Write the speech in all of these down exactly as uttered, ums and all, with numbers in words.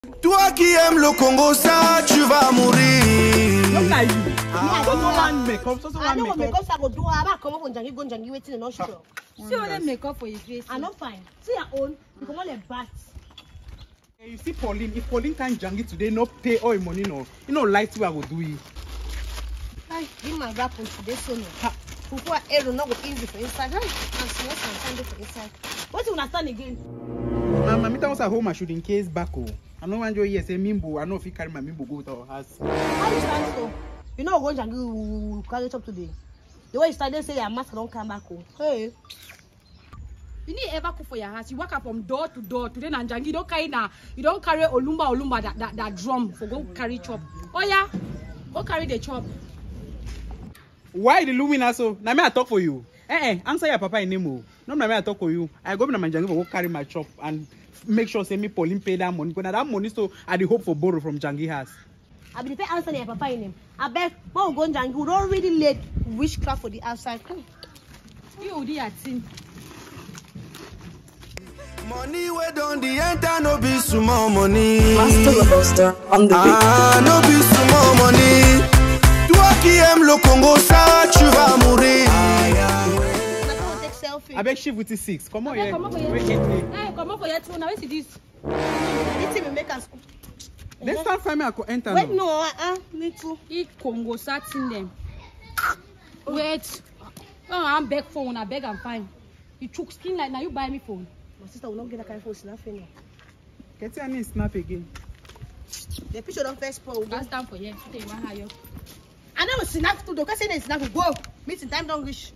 Toi qui aimes le Congo, ça, tu vas mourir. Not like you. I don't want makeup. So so I don't want makeup. makeup. So I go do. I about come up on Jangi, go Jangi, waiting and not sure. See all that makeup for your face. I'm not fine. See your own. You come on a bat. You see Pauline, if Pauline can't jangi today, no pay all your money, no. You know, light we I will do it. Hi, give my rap on today, so no. Before I air not go easy for inside. Hi, I'm small and for inside. What you understand again? Mama, me tell us at home I should in case back. Oh, I know one joy yes, say mimbo. I know if you carry my mimbo go to our house. How you stand so? You know go Jangi will carry it up today. The way you started say your mask don't come back home. Hey. You need ever cook for your house. You walk up from door to door. Today Nanjangi, you don't carry na, you don't carry olumba olumba that, that, that drum for go carry chop. Oh yeah, go carry the chop. Why the lumina so? Now me I talk for you. Eh eh, answer your papa in name. No, now me I talk for you. I go to Nanjangi for go carry my chop and make sure say me Pauline pay that money. Because that money so I the hope for borrow from Jangi house. I be the answer your papa in him. I bet when we go Jangi, we don't really let witchcraft for the outside. You do your thing. Money where don't the enter no be small money. Master Robusta on the beat. Ah, no be small money. Toi qui aimes le Congo, ça, tu vas mourir. Take selfie. I beg shift with six. Come on, Hey, yeah. come on for your Wait, two. eight, eight. Hey, come on for your two. Now, where is this? This thing will make us. Next time find me I could enter. Wait, now. no, uh, me too. Eat Congo, start seeing them. Wait. Oh, I'm beg phone. I beg, I'm fine. You chook skin like now. You buy me phone. My sister will not get that kind of phone. Nothing. Get your name snap again. The picture don't first pull. Last time for you. Stay one higher. I know snap too. Don't say that snap. Go. Meeting time don't reach.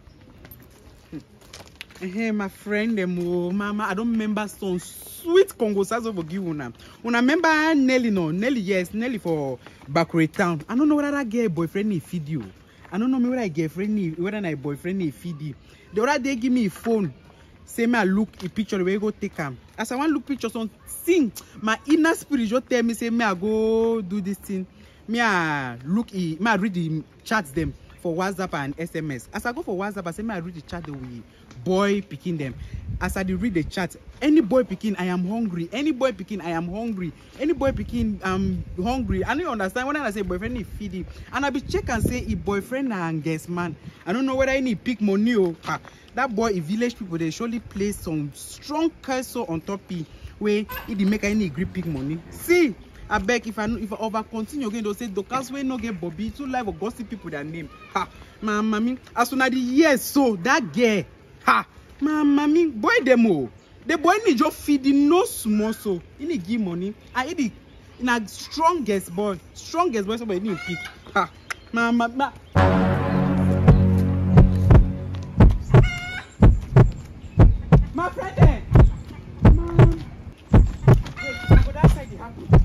Hey, my friend, them, oh, mama, I don't remember some sweet Congo size over give una. Una remember Nelly, no? Nelly, yes, Nelly for Bakure Town. I don't know whether I get a boyfriend in feed you. I don't know me whether I get a friend, whether I boyfriend in feed you. The other day give me a phone. Say me I look a picture where you go take them. As I want look pictures on thing, my inner spirit just tell me say me I go do this thing. Me I look, me I read the chats them for WhatsApp and S M S. As I go for WhatsApp, I say me I read the chat the way boy picking them. As I read the chat, any boy picking, I am hungry. Any boy picking, I am hungry. Any boy picking, I'm hungry. I don't understand when I say boyfriend is feeding. And I be check and say if boyfriend and guess man. I don't know whether any pick money or ah, that boy if village people they surely place some strong curse on top of where it make any grip pick money. See, I beg if I if I over continue again, they'll say Docas we no get Bobby too live of gossip people their name. Ha, my mommy. As soon as the years so that girl. Ha, my mommy boy demo. The boy need just feeding no small so. He need give money. I eat it in a strongest boy, strongest boy somebody need pick. Ha, my mama. My friend, man. Wait, I go that side.